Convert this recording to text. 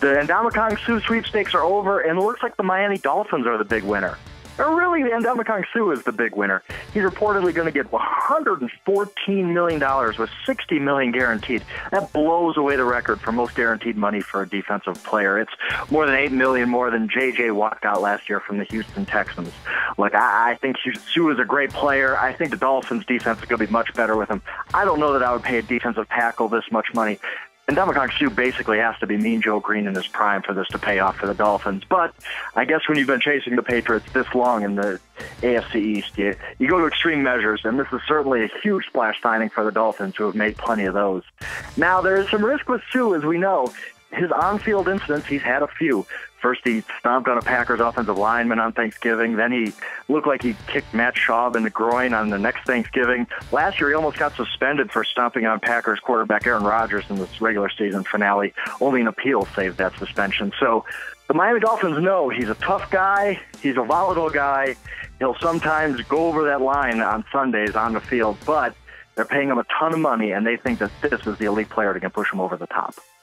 The Ndamukong Suh sweepstakes are over, and it looks like the Miami Dolphins are the big winner. Or really, Ndamukong Suh is the big winner. He's reportedly going to get $114 million with $60 million guaranteed. That blows away the record for most guaranteed money for a defensive player. It's more than $8 million more than J.J. walked out last year from the Houston Texans. Look, I think Suh is a great player. I think the Dolphins' defense is going to be much better with him. I don't know that I would pay a defensive tackle this much money. And Ndamukong Suh basically has to be Mean Joe Green in his prime for this to pay off for the Dolphins. But I guess when you've been chasing the Patriots this long in the AFC East, you go to extreme measures, and this is certainly a huge splash signing for the Dolphins, who have made plenty of those. Now, there is some risk with Suh, as we know. His on-field incidents, he's had a few. First, he stomped on a Packers offensive lineman on Thanksgiving. Then he looked like he kicked Matt Schaub in the groin on the next Thanksgiving. Last year, he almost got suspended for stomping on Packers quarterback Aaron Rodgers in this regular season finale. Only an appeal saved that suspension. So the Miami Dolphins know he's a tough guy. He's a volatile guy. He'll sometimes go over that line on Sundays on the field, but they're paying him a ton of money, and they think that this is the elite player that can push him over the top.